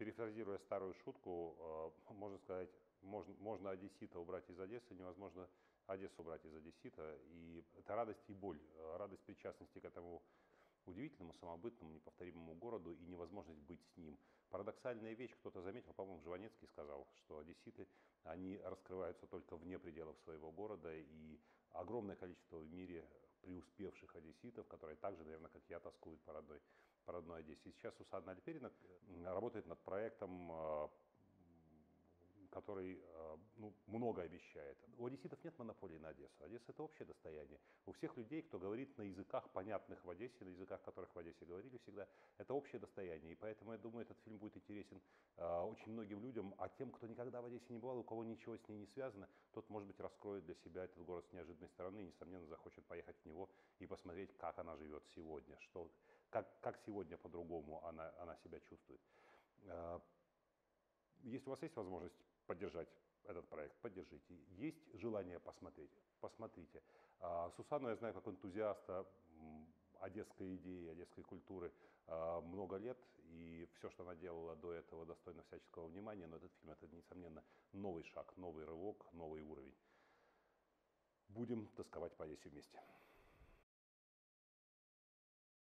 Перефразируя старую шутку, можно сказать, можно одессита убрать из Одессы, невозможно Одессу убрать из одессита. И это радость и боль, радость причастности к этому удивительному, самобытному, неповторимому городу и невозможность быть с ним. Парадоксальная вещь, кто-то заметил, по-моему, Жванецкий сказал, что одесситы, они раскрываются только вне пределов своего города, и огромное количество в мире преуспевших одесситов, которые также, наверное, как я, тоскуют по родной Одессе. И сейчас Сусанна Альперина работает над проектом, который много обещает. У одесситов нет монополии на Одессу. Одесса — это общее достояние. У всех людей, кто говорит на языках, понятных в Одессе, на языках, которых в Одессе говорили всегда, это общее достояние. И поэтому, я думаю, этот фильм будет интересен очень многим людям. А тем, кто никогда в Одессе не бывал, у кого ничего с ней не связано, тот, может быть, раскроет для себя этот город с неожиданной стороны и, несомненно, захочет поехать в него и посмотреть, как она живет сегодня, как сегодня по-другому она себя чувствует. Если у вас есть возможность поддержать этот проект, поддержите. Есть желание посмотреть, посмотрите. Сусанну я знаю как энтузиаста одесской идеи, одесской культуры много лет, и все, что она делала до этого, достойно всяческого внимания, но этот фильм — это, несомненно, новый шаг, новый рывок, новый уровень. Будем тосковать по Одессе вместе.